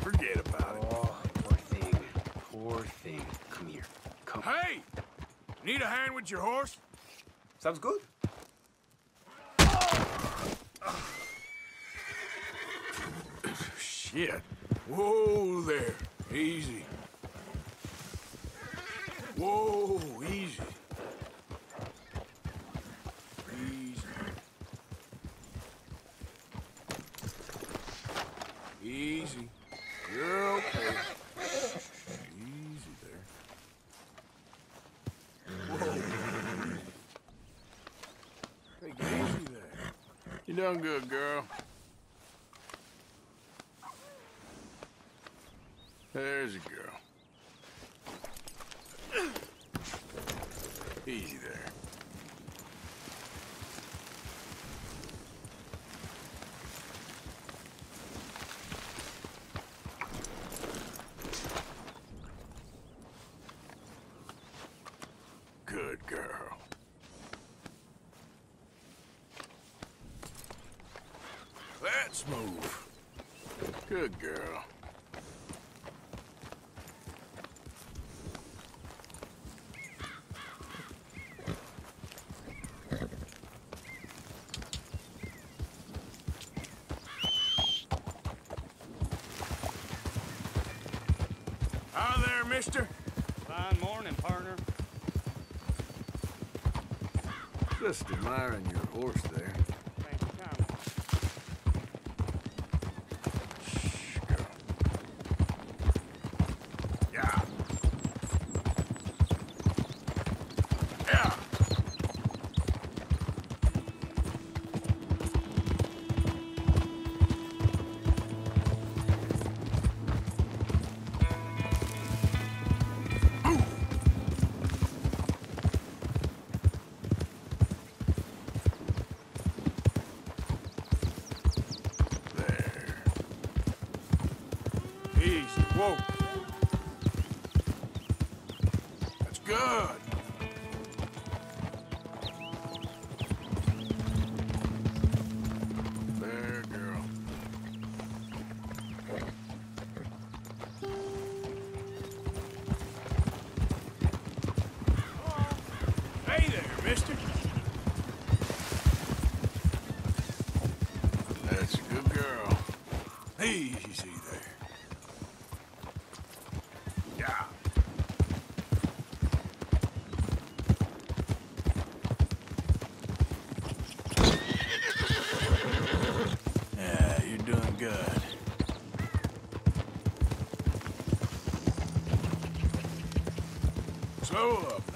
Forget about it. Oh, poor thing. Poor thing. Come here. Come. Hey! Need a hand with your horse? Sounds good. Shit. Whoa there. Easy. Whoa, easy. Easy. Easy. You're okay. Easy there. Whoa. Take it easy there. You done good, girl. There's a girl. Easy there. Good girl. Let's move. Good girl. Hi there, mister. Fine morning, partner. Just admiring your horse there. Thanks for coming. Shh, girl. Yeah. Yeah. Easy. Whoa. That's good. There, girl. Hey there, mister. That's a good girl. Easy there. Yeah. Yeah, you're doing good. Slow up